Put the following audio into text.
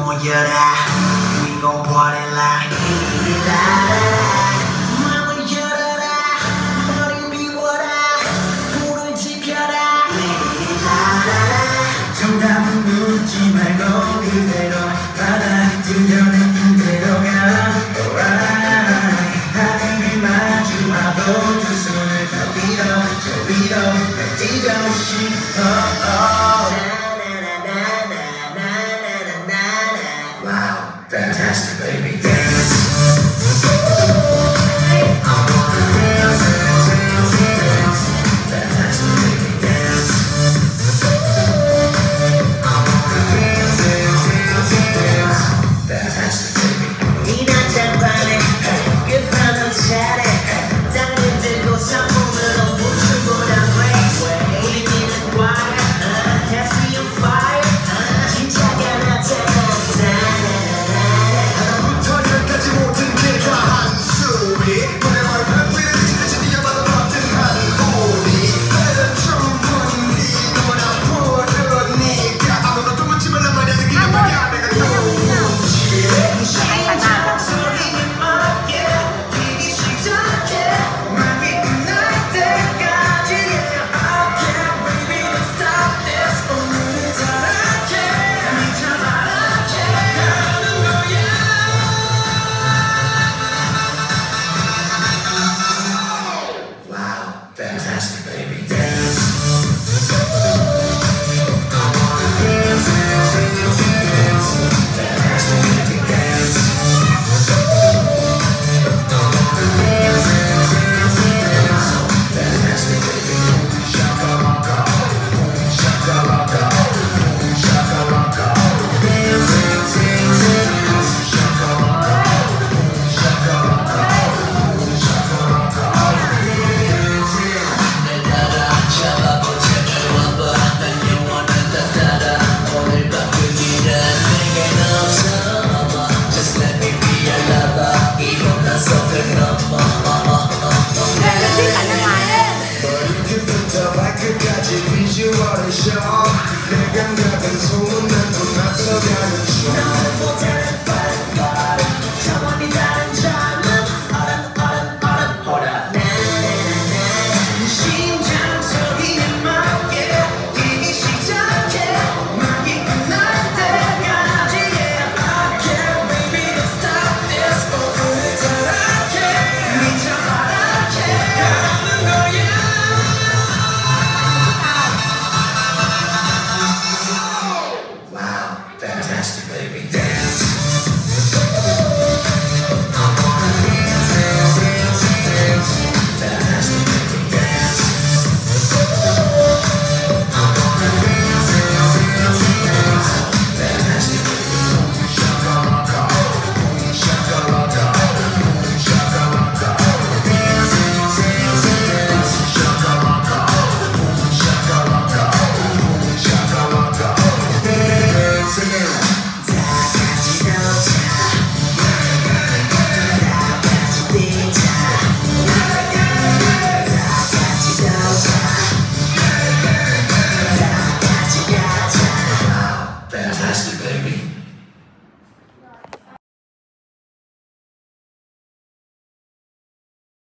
모여라 We gon' party like 마음을 열어라 머리 비워라 불을 지펴라 정답은 묻지 말고 그대로 받아들여낸 그대로 가 Alright 하늘을 마주하고 두 손을 다 위로 저 위로 뛰고 싶어 Wow, fantastic baby dance I wanna dance, dance, dance Fantastic baby dance I wanna dance, dance, dance Fantastic baby 이 난장판에 끝판은 차례 땅을 들고 산몸으로 물출보다 way 우리는 과연 Catch me on fire 진짜가 나타나 Fantastic baby dance I wanna dance, dance, dance, dance Fantastic baby dance I wanna dance, dance, dance, dance Fantastic baby Shakalaka, shakalaka, shakalaka Dance, dance, dance, dance Shakalaka, shakalaka, shakalaka 끝까지 비주얼을 쇼 내 감각은 소문난 돈 앞서가는 쇼 너를 못하는 빠른 차원이 다른 젊음 어른 심장 소리에 맞게 이미 시작해 막이 끝날 때까지 Yeah, I can't baby don't stop this 오늘을 타락해 미쳐 바라게 가는 거야 Fantastic baby dance